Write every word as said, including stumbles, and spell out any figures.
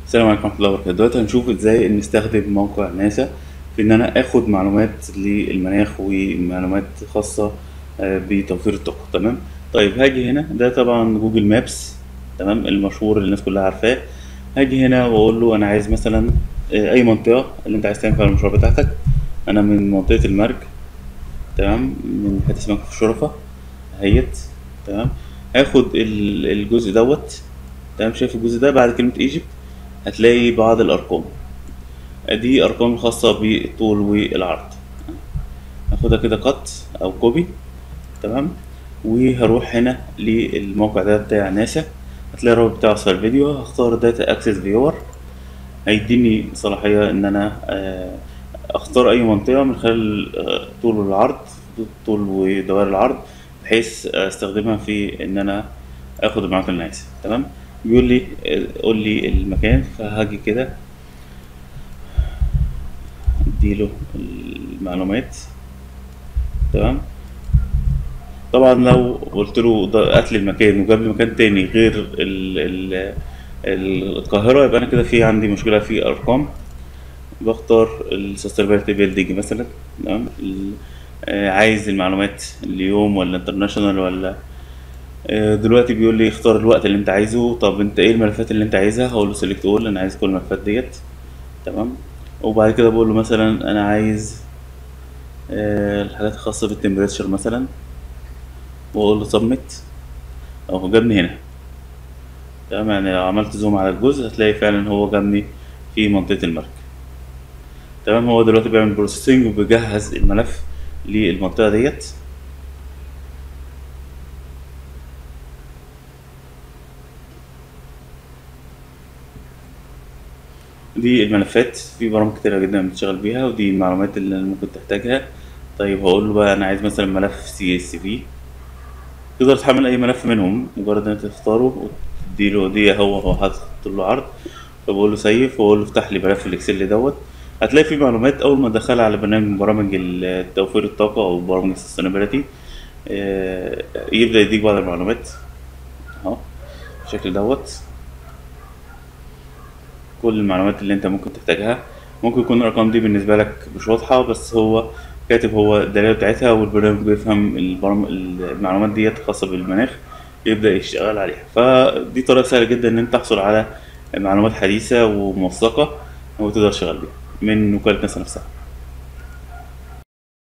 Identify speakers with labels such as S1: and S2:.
S1: السلام عليكم ورحمة الله وبركاته. دلوقتي هنشوف ازاي نستخدم موقع ناسا في ان انا اخد معلومات للمناخ ومعلومات خاصة آه، بتوفير الطاقة. تمام. طيب هاجي هنا، ده طبعا جوجل مابس، تمام، المشهور اللي الناس كلها عارفاه. هاجي هنا واقول له انا عايز مثلا آه، اي منطقة اللي انت عايز تعمل فيها المشروع بتاعتك. انا من منطقة المرج، تمام، من حتة اسمها كفر الشرفة اهيت. تمام. هاخد ال- الجزء دوت. تمام. شايف الجزء ده بعد كلمة ايجيبت هتلاقي بعض الارقام. دي ارقام خاصة بالطول والعرض. هاخدها كده قط او كوبي. تمام. وهروح هنا للموقع ده بتاع ناسا، هتلاقي الرابط بتاع اسفل الفيديو. هختار داتا اكسس فيور، هيديني صلاحية ان انا آه، اختار اي منطقة من خلال آه، طول والعرض، طول ودوائر العرض، بحيث استخدمها في ان انا اخد المعلومات اللي أنا عايزها. تمام. بيقول لي آه، قول لي المكان، فهاجي كده اديله المعلومات. تمام. طبعا لو قلت له ده هات لي المكان وجاب لي مكان تاني غير ال ال ال- القاهرة، يبقى أنا كده في عندي مشكلة في أرقام. بختار السستينابيلتي بيلدينج مثلا. تمام. ال- آه، عايز المعلومات اليوم ولا انترناشونال ولا آه، دلوقتي بيقول لي اختار الوقت اللي انت عايزه. طب انت ايه الملفات اللي انت عايزها؟ هقول له سيلكت اول، انا عايز كل الملفات ديت. تمام. وبعد كده بقول له مثلا انا عايز آه، الحاجات الخاصة بالتمبريتشر مثلا، واقول له سبميت. اهو جابني هنا. تمام. يعني لو عملت زوم على الجزء هتلاقي فعلا هو جابني في منطقة المرج. تمام. هو دلوقتي بيعمل بروسيسنج وبيجهز الملف للمنطقة ديت. دي الملفات، في برامج كتيرة جدا بتشتغل بيها، ودي المعلومات اللي ممكن تحتاجها. طيب هقول له بقى انا عايز مثلا ملف سي اس في. تقدر تحمل اي ملف منهم، مجرد ان انت تختاره وتديله دي، هو هو حاطط له عرض. فبقول له سيف واقول له افتح لي ملف الاكسل دوت. هتلاقي فيه معلومات اول ما تدخلها على برنامج من برامج ال- توفير الطاقه او برامج السستينابيلتي، يبدا يديك بعض المعلومات اهو بالشكل دوت. كل المعلومات اللي انت ممكن تحتاجها. ممكن يكون الارقام دي بالنسبه لك مش واضحه، بس هو كاتب هو الدلائل بتاعتها، والبرنامج بيفهم البرام- المعلومات ديت خاصه بالمناخ، يبدا يشتغل عليها. فدي طريقه سهله جدا ان انت تحصل على معلومات حديثه وموثقه وتقدر تشتغل بيها من وكاله ناسا نفسها.